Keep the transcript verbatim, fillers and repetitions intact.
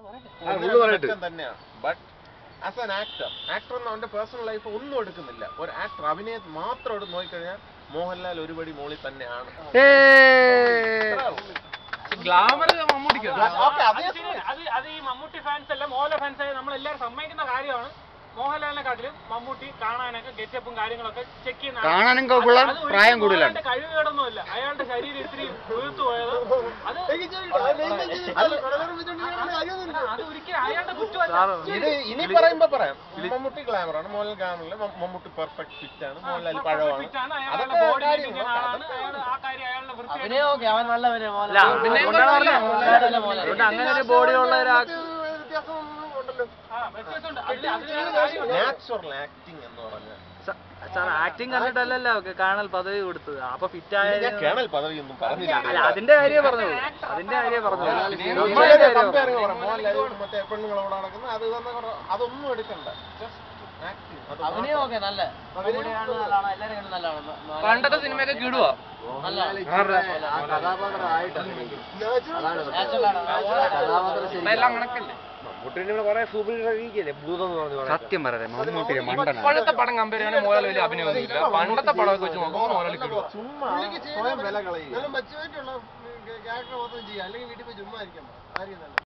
തന്നെയാണ്. But as an actor actor എന്ന് അവന്റെ പേഴ്സണൽ ലൈഫ് ഒന്നും എടുക്കുന്നില്ല. ഒരു ആക്ടർ അഭിനയം മാത്രം എടുത്ത് നോക്കിക്കഴിഞ്ഞാൽ മോഹൻലാൽ ഒരുപടി മോളിൽ തന്നെയാണ്. ഗ്ലാമർ മമ്മൂട്ടിക്ക് അത് ഈ മമ്മൂട്ടി ഫാൻസ് അല്ല മോഹൻലാൽ ഫാൻസ് ആയി നമ്മളെല്ലാവരും സമ്മതിക്കുന്ന കാര്യമാണ്. മോഹൻലാലിനെക്കാട്ടിലും മമ്മൂട്ടി കാണാനൊക്കെ ഗെറ്റപ്പും കാര്യങ്ങളൊക്കെ ചെക്ക് ചെയ്യുന്ന പ്രായം കൂടുതലാണ്. കഴിവുകേടൊന്നുമല്ല, അയാളുടെ ശരീരം ഇത്തിരി വീർത്തു പോയത് അത് അത് ഒരിക്കലും അയാളുടെ കുറ്റമല്ല. ഇത് ഇനി പറയുമ്പോ പറയാം, മമ്മൂട്ടി ഗ്ലാമറാണ്, മോഹൻലാൽ ഗ്ലാമറല്ല, മമ്മൂട്ടി പെർഫെക്റ്റ് ഫിറ്റ് ആണ്, മോഹൻലാൽ പഴമാണ്. അയാളുടെ ബോഡി ആണ്, ആ കാര്യം അയാളുടെ വൃത്തി അങ്ങനെ ഒരു ബോഡി ഉള്ള ഒരാൾക്ക് നാച്ചുറൽ ആക്ടിങ് എന്ന് പറഞ്ഞാൽ ആക്ടിങ് കണ്ടിട്ടല്ലല്ലോ കാണൽ പദവി കൊടുത്തത്. അപ്പൊ ഫിറ്റ് ആയ കേണൽ പദവി ഒന്നും പറഞ്ഞില്ല. അതിന്റെ കാര്യം പറഞ്ഞു അതിന്റെ കാര്യം പറഞ്ഞു മറ്റേ പെണ്ണുങ്ങളോട് നടക്കുന്നത് അത് അതൊന്നും എടുക്കണ്ട. പണ്ടത്തെ സിനിമയൊക്കെ കിടുവാ. സത്യം പറയാം, മമ്മൂട്ടിയെ മണ്ടനാണ്. പണ്ടത്തെ പടം കമ്പയർ ചെയ്യുകയാണെങ്കിൽ മോഹൻലാൽ വലിയ അഭിനയമൊന്നുമില്ല. പണ്ടത്തെ പടമൊക്കെ വെച്ച് നോക്കുമ്പോൾ മോഹൻലാൽ കിടുവാ. സ്വയം വില കളയുക.